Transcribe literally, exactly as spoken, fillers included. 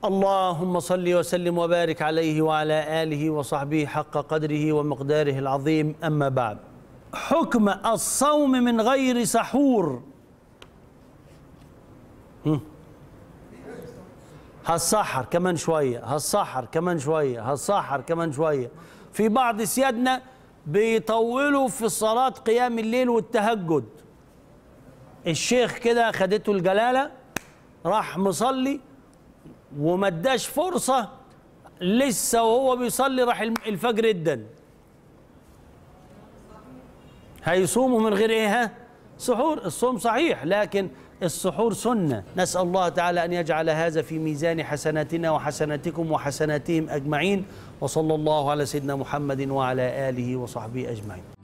اللهم صل وسلم وبارك عليه وعلى آله وصحبه حق قدره ومقداره العظيم. أما بعد، حكم الصوم من غير سحور. هالسحر كمان شوية، هالسحر كمان شوية، هالسحر كمان شوية. في بعض سيادنا بيطولوا في الصلاة قيام الليل والتهجد. الشيخ كده خدته الجلالة، راح مصلي وما اداش فرصة، لسه وهو بيصلي راح الفجر ادن. هيصوموا من غير ايه؟ ها؟ سحور. الصوم صحيح، لكن السحور سنة. نسأل الله تعالى أن يجعل هذا في ميزان حسناتنا وحسناتكم وحسناتهم أجمعين. وصلى الله على سيدنا محمد وعلى آله وصحبه أجمعين.